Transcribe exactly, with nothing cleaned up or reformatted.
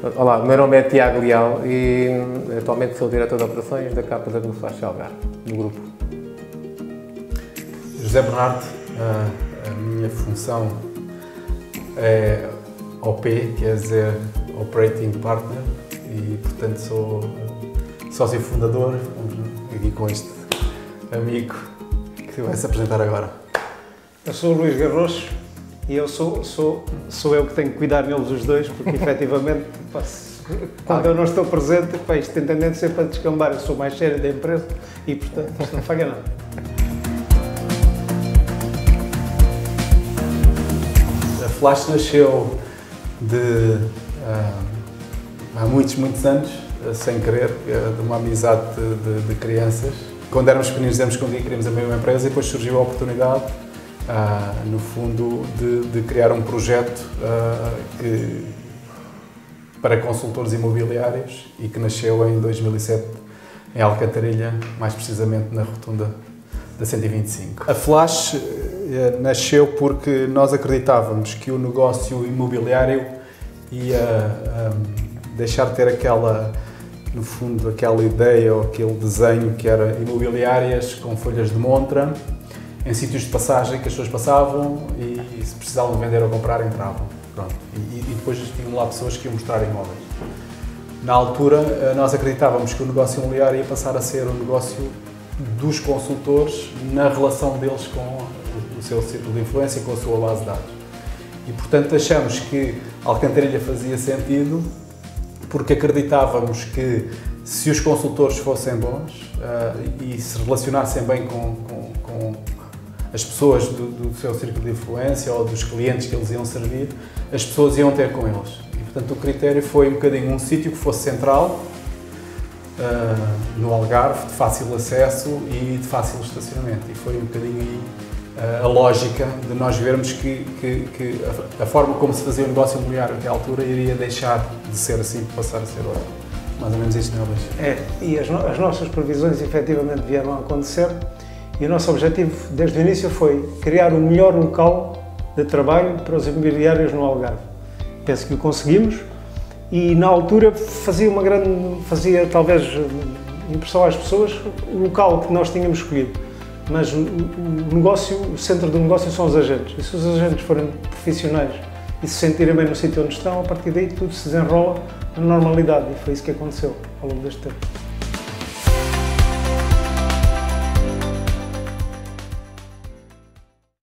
Olá, o meu nome é Tiago Leal e atualmente sou diretor de operações da Capa da Flash Algarve, do grupo. José Bernardo, a, a minha função é O P, quer dizer Operating Partner, e portanto sou sócio fundador, aqui com este amigo que vai se apresentar agora. Eu sou o Luís Garrocho e eu sou, sou, sou eu que tenho que cuidar neles os dois, porque efetivamente, pá, quando eu não estou presente, pá, isto tem tendência para descambar. Eu sou mais sério da empresa e, portanto, isto não falha nada. A Flash nasceu de, uh, há muitos, muitos anos, uh, sem querer, uh, de uma amizade de, de, de crianças. Quando éramos pequeninos dizemos que um dia queríamos abrir uma empresa e depois surgiu a oportunidade, uh, no fundo, de, de criar um projeto uh, que, para consultores imobiliários e que nasceu em dois mil e sete em Alcantarilha, mais precisamente na rotunda da cento e vinte e cinco. A Flash uh, nasceu porque nós acreditávamos que o negócio imobiliário ia um, deixar de ter aquela, no fundo, aquela ideia ou aquele desenho que era imobiliárias com folhas de montra, em sítios de passagem que as pessoas passavam e, e se precisavam de vender ou comprar, entravam. Pronto. E, e depois tinham lá pessoas que iam mostrar imóveis. Na altura, nós acreditávamos que o negócio imobiliário ia passar a ser o negócio dos consultores na relação deles com o seu círculo de influência e com a sua base de dados. E, portanto, achamos que Alcantarilha fazia sentido porque acreditávamos que se os consultores fossem bons uh, e se relacionassem bem com, com, com as pessoas do, do seu círculo de influência ou dos clientes que eles iam servir, as pessoas iam ter com eles. E, portanto, o critério foi um bocadinho um sítio que fosse central, uh, no Algarve, de fácil acesso e de fácil estacionamento. E foi um bocadinho aí uh, a lógica de nós vermos que, que, que a, a forma como se fazia o negócio imobiliário até à altura iria deixar de ser assim para passar a ser outra. Mais ou menos isto, não é, Luís? É, e as, no, as nossas previsões efetivamente vieram a acontecer e o nosso objetivo desde o início foi criar o melhor local de trabalho para os imobiliários no Algarve. Penso que o conseguimos e na altura fazia uma grande, fazia talvez impressão às pessoas o local que nós tínhamos escolhido. Mas o, o negócio, o centro do negócio são os agentes. E se os agentes forem profissionais e se sentirem bem no sítio onde estão, a partir daí tudo se desenrola na normalidade. E foi isso que aconteceu ao longo deste tempo.